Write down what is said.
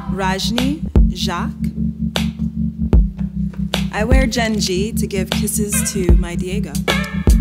Rajni, Jacques. I wear Genji to give kisses to my Diego.